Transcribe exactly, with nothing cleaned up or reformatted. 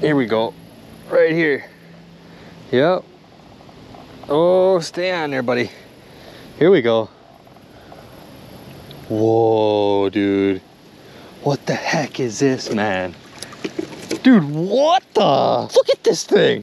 Here we go. Right here. Yep. Oh, stay on there, buddy. Here we go. Whoa, dude. What the heck is this, man? Dude, what the? Look at this thing.